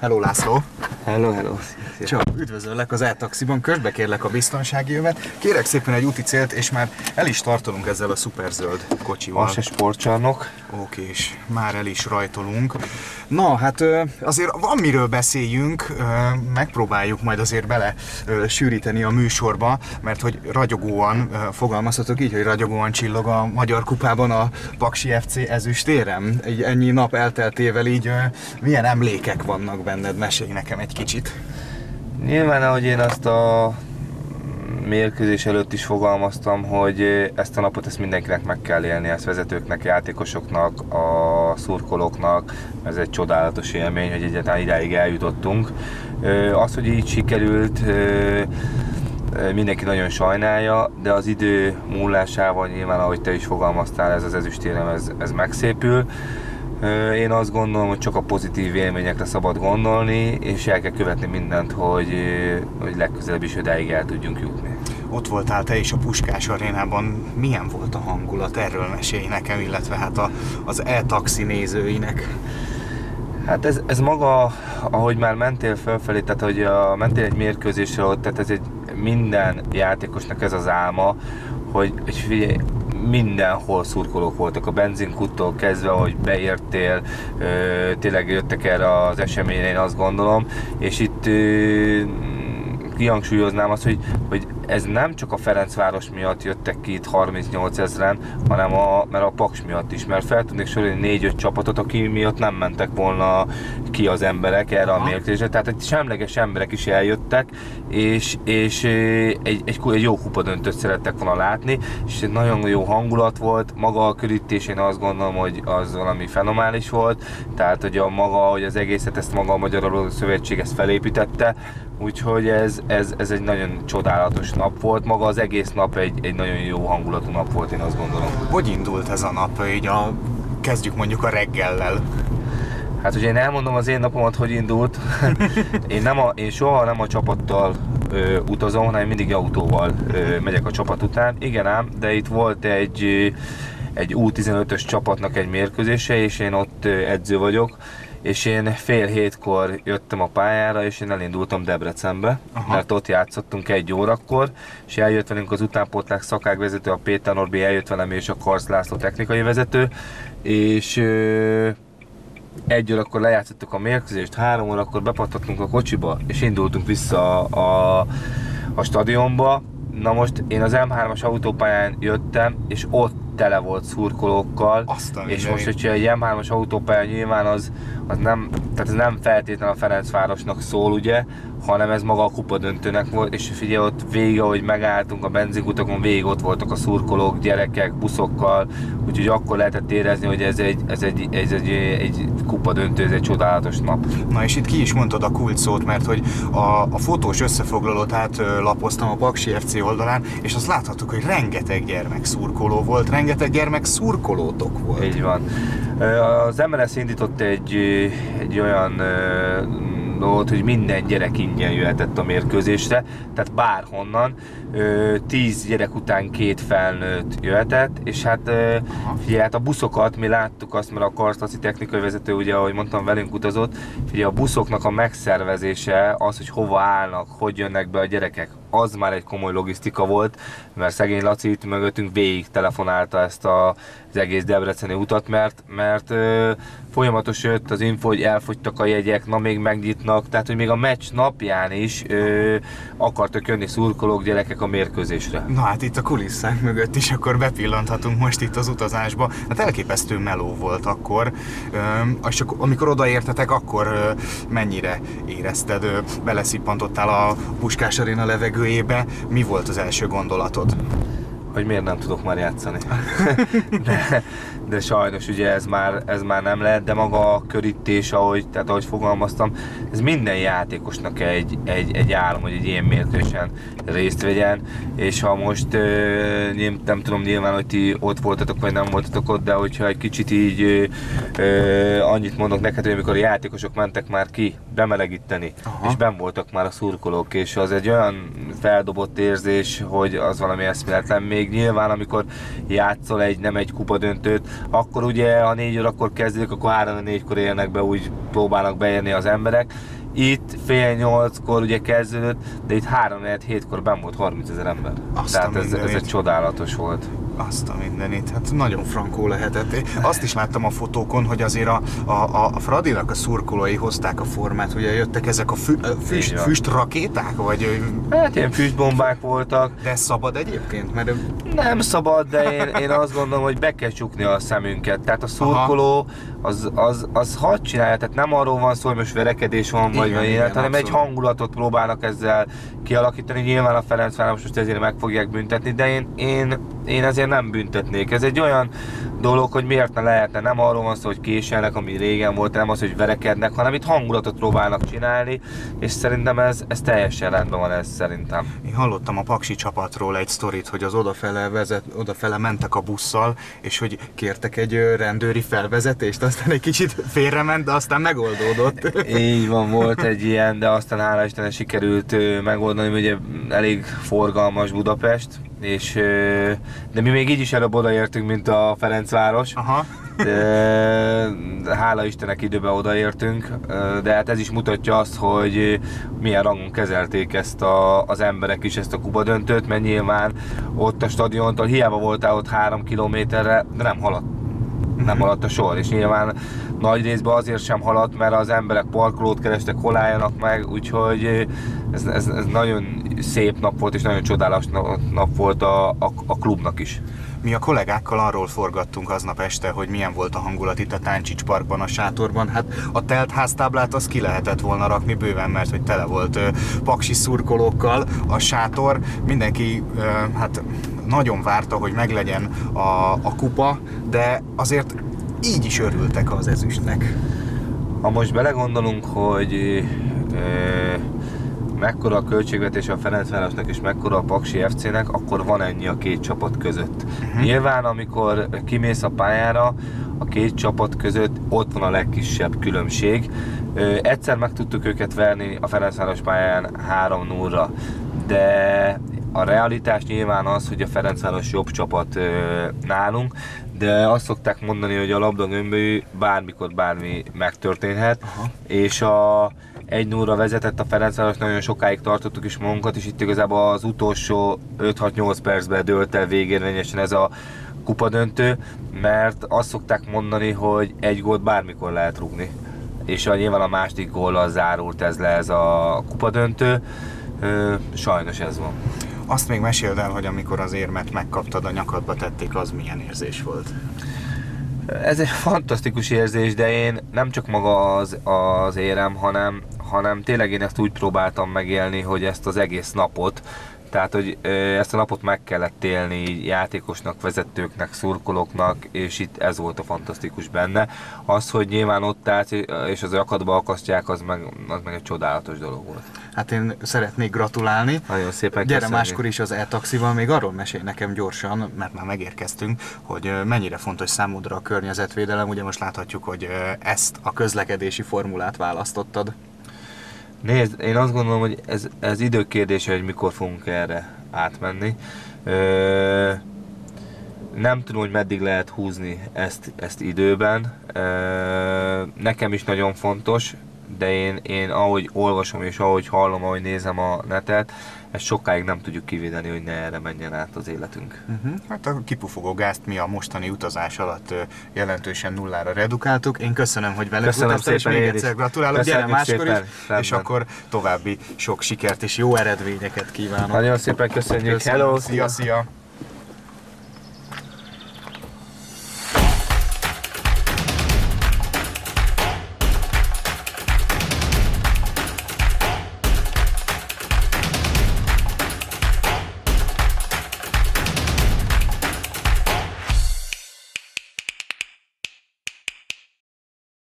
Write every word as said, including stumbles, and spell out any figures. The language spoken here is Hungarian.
Hello László! Hello, hello! Csak üdvözöllek az E-taxiban, közbe kérlek a biztonsági jövet. Kérek szépen egy úti célt, és már el is tartolunk ezzel a szuperzöld kocsival. Az se sportcsarnok. Oké, és már el is rajtolunk. Na, hát azért van miről beszéljünk, megpróbáljuk majd azért bele sűríteni a műsorba, mert hogy ragyogóan, fogalmazhatok így, hogy ragyogóan csillog a Magyar Kupában a Paksi ef cé ezüstérem. Egy ennyi nap elteltével így milyen emlékek vannak benned? Mesélj nekem egy kicsit. Nyilván, ahogy én azt a mérkőzés előtt is fogalmaztam, hogy ezt a napot ezt mindenkinek meg kell élni, ezt vezetőknek, játékosoknak, a szurkolóknak. Ez egy csodálatos élmény, hogy egyáltalán idáig eljutottunk. Az, hogy így sikerült, mindenki nagyon sajnálja, de az idő múlásával nyilván, ahogy te is fogalmaztál, ez az ezüstérem, ez, ez megszépül. Én azt gondolom, hogy csak a pozitív élményekre szabad gondolni, és el kell követni mindent, hogy, hogy legközelebb is odáig el tudjunk jutni. Ott voltál te is a Puskás arénában, milyen volt a hangulat? Erről mesélj nekem, illetve hát a, az E-taxi nézőinek. Hát ez, ez maga, ahogy már mentél felfelé, tehát hogy a, mentél egy mérkőzésre ott, tehát ez egy minden játékosnak ez az álma, hogy, hogy figyelj, mindenhol szurkolók voltak, a benzinkuttól kezdve, hogy beértél, ö, tényleg jöttek erre az eseményre, én azt gondolom, és itt ö, kihangsúlyoznám azt, hogy, hogy ez nem csak a Ferencváros miatt jöttek ki itt harmincnyolc ezren, hanem a, mert a Paks miatt is, mert fel tudnék sorolni négy-öt csapatot, aki miatt nem mentek volna ki az emberek erre a mérkőzésre, tehát egy semleges emberek is eljöttek, és, és egy, egy, egy jó kupadöntőt szerettek volna látni, és egy nagyon jó hangulat volt, maga a körítés, én azt gondolom, hogy az valami fenomális volt, tehát hogy a maga, hogy az egészet ezt maga a Magyar Labdarúgó Szövetség ezt felépítette, úgyhogy ez, ez, ez egy nagyon csodálatos nap volt, maga az egész nap egy, egy nagyon jó hangulatú nap volt, én azt gondolom. Hogy indult ez a nap? Így a, kezdjük mondjuk a reggellel. Hát ugye én elmondom az én napomat, hogy indult. én, nem a, én soha nem a csapattal ö, utazom, hanem mindig autóval ö, megyek a csapat után. Igen ám, de itt volt egy, egy U tizenötös csapatnak egy mérkőzése, és én ott edző vagyok. És én fél hétkor jöttem a pályára, és én elindultam Debrecenbe, aha, mert ott játszottunk egy órakor, és eljött velünk az utánpótlás szakágvezető, a Péter Norbi, eljött velem, és a Karsz László technikai vezető, és ö, egy órakor lejátszottuk a mérkőzést, három órakor bepattattunk a kocsiba, és indultunk vissza a, a, a stadionba. Na most én az M hármas autópályán jöttem, és ott tele volt szurkolókkal, aztán és most, hogyha egy M hármas autópálya nyilván az, az nem, tehát ez nem feltétlenül a Ferencvárosnak szól, ugye, hanem ez maga a kupadöntőnek volt, és figyelj, ott végig, ahogy megálltunk a benzinkutakon, végig ott voltak a szurkolók, gyerekek, buszokkal, úgyhogy akkor lehetett érezni, hogy ez egy, ez egy, ez egy, egy kupadöntő, ez egy csodálatos nap. Na és itt ki is mondtad a kult szót, mert hogy a, a fotós összefoglalót átlapoztam a Paksi ef cé oldalán, és azt láthattuk, hogy rengeteg gyermek szurkoló volt, rengeteg gyermek szurkolótok volt. Így van. Az em el es indított egy, egy olyan dolgot, hogy minden gyerek ingyen jöhetett a mérkőzésre, tehát bárhonnan, tíz gyerek után két felnőtt jöhetett, és hát figyelj, hát a buszokat mi láttuk azt, mert a Karsz Laci technikai vezető, ugye, ahogy mondtam, velünk utazott, figyelj, a buszoknak a megszervezése, az, hogy hova állnak, hogy jönnek be a gyerekek, az már egy komoly logisztika volt, mert szegény Laci itt mögöttünk végig telefonálta ezt a, az egész debreceni utat, mert, mert ö, folyamatos jött az info, hogy elfogytak a jegyek, na még megnyitnak, tehát hogy még a meccs napján is ö, akartak jönni szurkolók, gyerekek a mérkőzésre. Na hát itt a kulisszák mögött is akkor bepillanthatunk most itt az utazásba. Hát elképesztő meló volt akkor, ö, és csak amikor odaértetek, akkor ö, mennyire érezted, ö, beleszippantottál a Puskás aréna levegőjébe, mi volt az első gondolatod? Hogy miért nem tudok már játszani. de, de sajnos ugye ez már, ez már nem lehet, de maga a körítés, ahogy, tehát ahogy fogalmaztam, ez minden játékosnak egy, egy, egy álom, hogy egy ilyen mérkőzésen részt vegyen, és ha most nem, nem tudom nyilván, hogy ti ott voltatok, vagy nem voltatok ott, de hogyha egy kicsit így annyit mondok neked, hogy amikor a játékosok mentek már ki bemelegíteni, aha, és benn voltak már a szurkolók, és az egy olyan feldobott érzés, hogy az valami eszméletlen. Még közönség. Nyilván amikor játszol egy, nem egy kupadöntőt, akkor ugye ha négy órakor kezdődik, akkor három négykor érnek be, úgy próbálnak beérni az emberek. Itt fél nyolckor ugye kezdődött, de itt három hétkor benn volt harmincezer ember. Azt Tehát ez, ez egy csodálatos volt. Azt a mindenit, hát nagyon frankó lehetett. Azt is láttam a fotókon, hogy azért a, a, a Fradinak a szurkolói hozták a formát, ugye jöttek ezek a fü, füst, füstrakéták, vagy... Hát ilyen füstbombák voltak. De szabad egyébként? Mert... Nem szabad, de én, én azt gondolom, hogy be kell csukni a szemünket. Tehát a szurkoló az, az, az hadd csinálja, tehát nem arról van szó, hogy most verekedés van, vagy igen, élet, hanem abszolút. Egy hangulatot próbálnak ezzel kialakítani. Nyilván a Ferencváros most ezért meg fogják büntetni, de én, én, én ezért nem büntetnék. Ez egy olyan dolog, hogy miért ne lehetne. Nem arról van szó, hogy késelnek, ami régen volt, nem az, hogy verekednek, hanem itt hangulatot próbálnak csinálni, és szerintem ez, ez teljesen rendben van, ez szerintem. Én hallottam a paksi csapatról egy sztorit, hogy az odafele, vezet, odafele mentek a busszal, és hogy kértek egy rendőri felvezetést, aztán egy kicsit félrement, de aztán megoldódott. Így van, volt egy ilyen, de aztán hála Istennek sikerült megoldani, ugye elég forgalmas Budapest, és, de mi még így is előbb odaértünk, mint a Ferencváros. Aha. De, hála Istennek időben odaértünk, de hát ez is mutatja azt, hogy milyen rangon kezelték ezt a, az emberek is ezt a kupadöntőt, mert nyilván ott a stadiontól hiába voltál ott három kilométerre, de nem haladt. Nem haladt a sor, és nyilván nagy részben azért sem haladt, mert az emberek parkolót kerestek, hol álljanak meg, úgyhogy ez, ez, ez nagyon szép nap volt, és nagyon csodálatos nap volt a, a, a klubnak is. Mi a kollégákkal arról forgattunk aznap este, hogy milyen volt a hangulat itt a Táncsics Parkban, a sátorban. Hát a telt háztáblát az ki lehetett volna rakni bőven, mert hogy tele volt ö, paksi szurkolókkal a sátor. Mindenki ö, hát nagyon várta, hogy meglegyen a, a kupa, de azért így is örültek az ezüstnek. Ha most belegondolunk, hogy ö, mekkora a költségvetés a Ferencvárosnak és mekkora a Paksi ef cének, akkor van ennyi a két csapat között. Uh-huh. Nyilván, amikor kimész a pályára, a két csapat között ott van a legkisebb különbség. Ö, egyszer meg tudtuk őket verni a Ferencváros pályán három nullra, de a realitás nyilván az, hogy a Ferencváros jobb csapat ö, nálunk, de azt szokták mondani, hogy a labdagömbölyű bármikor bármi megtörténhet. Aha. És a egy nullra vezetett a Ferencváros, nagyon sokáig tartottuk is magunkat, és itt igazából az utolsó öt-hat-nyolc percben dőlt el végérvényesen ez a kupadöntő, mert azt szokták mondani, hogy egy gólt bármikor lehet rúgni. És a, nyilván a második góllal zárult ez le ez a kupadöntő, sajnos ez van. Azt még meséld el, hogy amikor az érmet megkaptad, a nyakadba tették, az milyen érzés volt? Ez egy fantasztikus érzés, de én nem csak maga az, az érem, hanem, hanem tényleg én ezt úgy próbáltam megélni, hogy ezt az egész napot, tehát hogy ezt a napot meg kellett élni játékosnak, vezetőknek, szurkolóknak, és itt ez volt a fantasztikus benne. Az, hogy nyilván ott állt, és az akadba akasztják, az meg, az meg egy csodálatos dolog volt. Hát én szeretnék gratulálni. Nagyon szépen Gyere köszönjük. Máskor is az e-taxival, még arról mesélj nekem gyorsan, mert már megérkeztünk, hogy mennyire fontos számodra a környezetvédelem. Ugye most láthatjuk, hogy ezt a közlekedési formulát választottad. Nézd, én azt gondolom, hogy ez, ez időkérdése, hogy mikor fogunk erre átmenni. Ö, nem tudom, hogy meddig lehet húzni ezt, ezt időben. Ö, nekem is nagyon fontos, de én, én ahogy olvasom és ahogy hallom, ahogy nézem a netet, ezt sokáig nem tudjuk kivédeni, hogy ne erre menjen át az életünk. Uh-huh. Hát a kipufogó gázt mi a mostani utazás alatt jelentősen nullára redukáltuk. Én köszönöm, hogy veled voltál, és még egyszer gratulálok. Gyere máskor is, rendben. És akkor további sok sikert és jó eredményeket kívánok. Nagyon szépen köszönjük. Köszönöm. Hello! Szia, szia!